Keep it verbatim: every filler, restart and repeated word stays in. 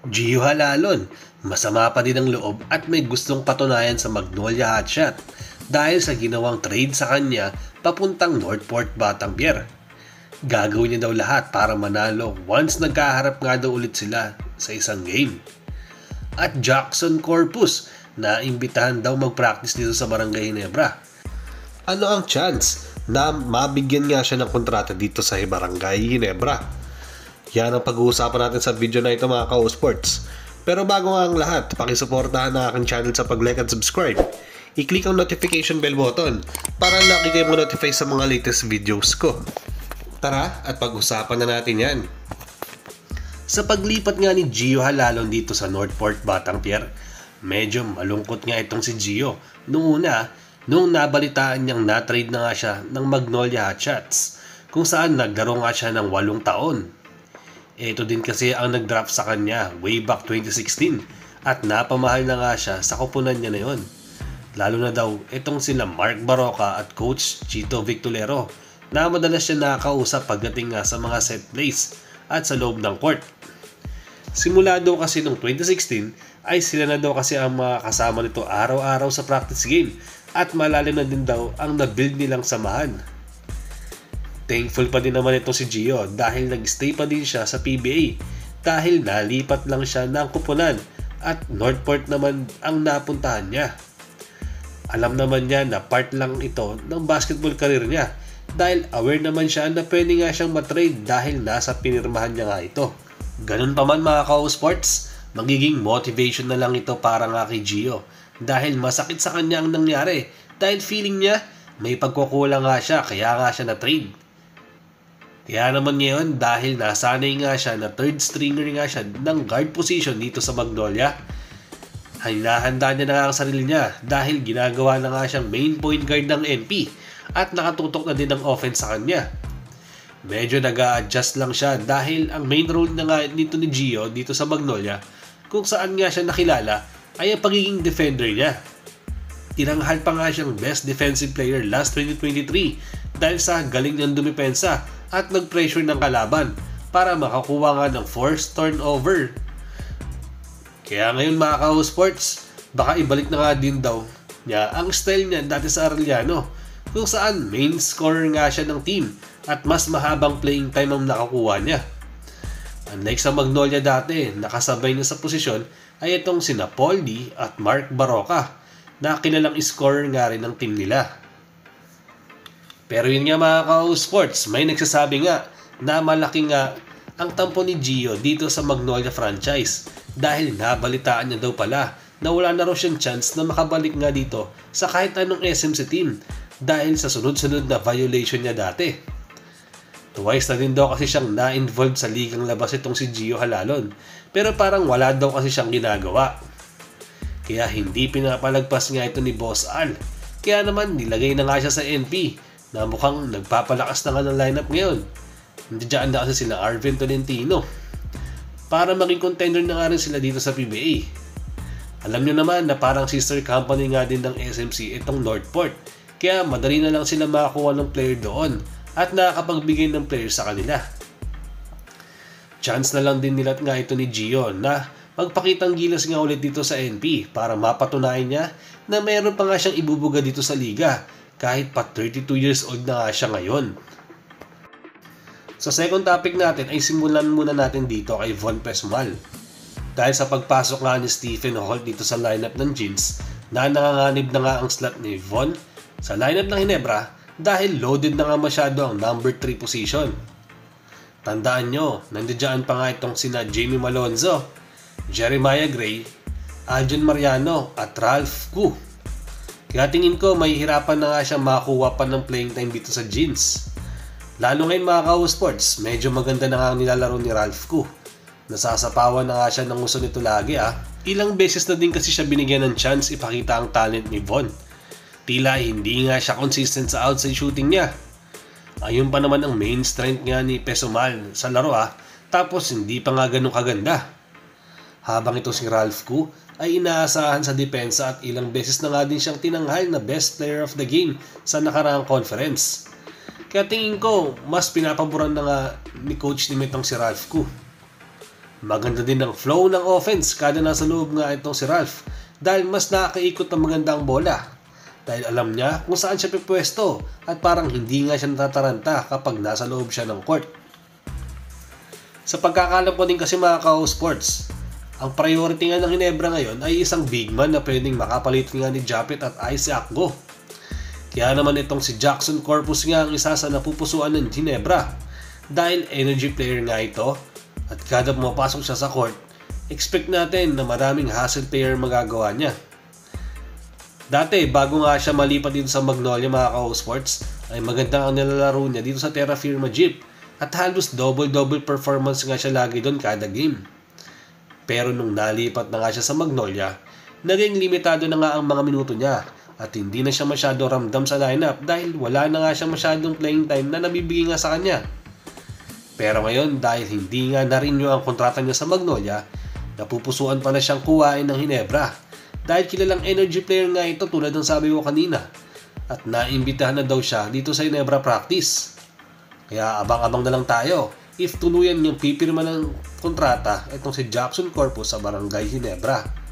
Gio Halalon, masama pa din ang loob at may gustong patunayan sa Magnolia Hotshot dahil sa ginawang trade sa kanya papuntang Northport Batangier. Gagawin niya daw lahat para manalo once nagkaharap nga daw ulit sila sa isang game. At Jackson Corpus na imbitahan daw mag-practice dito sa Barangay Ginebra. Ano ang chance na mabigyan nga siya ng kontrata dito sa Barangay Ginebra? Yan ang pag-uusapan natin sa video na ito mga ka-Sports. Pero bago nga ang lahat, pakisuportahan na aking channel sa pag-like at subscribe. I-click ang notification bell button para lagi kayo ma-notify sa mga latest videos ko. Tara at pag-usapan na natin yan. Sa paglipat nga ni Gio Halalon dito sa Northport Batangier, medyo malungkot nga itong si Gio. Noong una, nung nabalitaan niyang na-trade na nga siya ng Magnolia Hotshots, kung saan naglaro nga siya ng walong taon. Ito din kasi ang nag-draft sa kanya way back twenty sixteen at napamahal na nga siya sa kupunan niya na yon. Lalo na daw itong sila Mark Barroca at Coach Chito Victolero na madalas siya nakakausap pagdating nga sa mga set plays at sa loob ng court. Simula daw kasi noong twenty sixteen ay sila na daw kasi ang mga kasama nito araw-araw sa practice game at malalim na din daw ang na-build nilang samahan. Thankful pa din naman ito si Gio dahil nag-stay pa din siya sa P B A dahil nalipat lang siya ng kupunan at Northport naman ang napuntahan niya. Alam naman niya na part lang ito ng basketball career niya dahil aware naman siya na pwede nga siyang matrade dahil nasa pinirmahan niya nga ito. Ganun pa man mga ka-Sports, magiging motivation na lang ito para nga kay Gio dahil masakit sa kanya ang nangyari dahil feeling niya may pagkukulang nga siya kaya nga siya na-trade. Kaya naman ngayon dahil nasanay nga siya na third stringer nga siya ng guard position dito sa Magnolia, hinahanda niya na nga ang sarili niya dahil ginagawa na nga siyang main point guard ng N P at nakatutok na din ang offense sa kanya. Medyo nag-a-adjust lang siya dahil ang main role na nga nito ni Gio dito sa Magnolia kung saan nga siya nakilala ay ang pagiging defender niya. Tinanghal pa nga siyang best defensive player last twenty twenty-three dahil sa galing niyang dumipensa at nag-pressure ng kalaban para makakuha nga ng forced turnover. Kaya ngayon mga ka-Sports, baka ibalik na nga din daw niya ang style niya dati sa Arellano kung saan main scorer nga siya ng team at mas mahabang playing time ang nakakuha niya. Unlike sa Magnolia dati, nakasabay niya sa posisyon ay itong sina Paul D at Mark Barroca na kilalang scorer nga rin ng team nila. Pero yun nga mga ka-Sports, may nagsasabi nga na malaki nga ang tampo ni Gio dito sa Magnolia franchise dahil nabalitaan niya daw pala na wala na raw siyang chance na makabalik nga dito sa kahit anong S M C team dahil sa sunod-sunod na violation niya dati. Twice na din daw kasi siyang na-involved sa ligang labas itong si Gio Halalon pero parang wala daw kasi siyang ginagawa. Kaya hindi pinapalagpas nga ito ni Boss Al. Kaya naman nilagay na nga siya sa N P na mukhang nagpapalakas na nga ng lineup ngayon. Nandiyan na kasi sila Arvin Tolentino para maging contender na nga rin sila dito sa P B A. Alam nyo naman na parang sister company nga din ng S M C itong Northport, kaya madali na lang sila makakuha ng player doon at nakakapagbigay ng player sa kanila. Chance na lang din nila nga ito ni Gio na magpakitang gilas nga ulit dito sa N P para mapatunayan niya na meron pa nga siyang ibubuga dito sa liga kahit pa thirty-two years old na nga siya ngayon. Sa second topic natin ay simulan muna natin dito kay Von Pesmal. Dahil sa pagpasok nga ni Stephen Holt dito sa lineup ng Jeans, na nanganganib na nga ang slot ni Von sa lineup ng Ginebra dahil loaded na nga masyado ang number three position. Tandaan nyo, nandiyan pa nga itong sina Jamie Malonzo, Jeremiah Gray, Aljon Mariano at Ralph Koo. Kaya tingin ko may hirapan na nga siya makakuha pa ng playing time dito sa Jeans. Lalo ngayon mga ka-Sports, medyo maganda na nga ang nilalaro ni Ralph Koo. Nasasapawan na nga siya ng uso nito lagi ah. Ilang beses na din kasi siya binigyan ng chance ipakita ang talent ni Von. Tila hindi nga siya consistent sa outside shooting niya. Ayun pa naman ang main strength nga ni Pesmal sa laro ah, tapos hindi pa nga ganun kaganda. Habang ito si Ralph Koo ay inaasahan sa depensa at ilang beses na nga din siyang tinanghal na best player of the game sa nakaraang conference. Kaya tingin ko, mas pinapaboran na nga ni Coach Nimetong si Ralph Koo. Maganda din ang flow ng offense kada nasa loob nga itong si Ralph dahil mas nakakaikot ng maganda ang bola. Dahil alam niya kung saan siya pipwesto at parang hindi nga siya natataranta kapag nasa loob siya ng court. Sa pagkakalam ko din kasi mga ka-sports, ang priority nga ng Ginebra ngayon ay isang big man na pwedeng makapalit nga ni Japet at Isaac Go. Kaya naman itong si Jackson Corpus nga ang isa sa napupusuan ng Ginebra dahil energy player nga ito at kada pumapasok siya sa court, expect natin na maraming hustle player magagawa niya. Dati, bago nga siya malipat dito sa Magnolia mga ka-sports, ay maganda ang nilalaro niya dito sa Terra Firma Jeep at halos double-double performance nga siya lagi doon kada game. Pero nung nalipat na nga siya sa Magnolia, naging limitado na nga ang mga minuto niya at hindi na siya masyado ramdam sa lineup dahil wala na nga siya masyadong playing time na nabibigay nga sa kanya. Pero ngayon dahil hindi nga na-renew ang kontrata niya sa Magnolia, napupusuan pa na siyang kuhain ng Ginebra dahil kilalang energy player nga ito tulad ng sabi ko kanina at naimbitahan na daw siya dito sa Ginebra practice. Kaya abang-abang na lang tayo if tuluyan yung pipirma ng kontrata itong si Jackson Corpus sa Barangay Ginebra.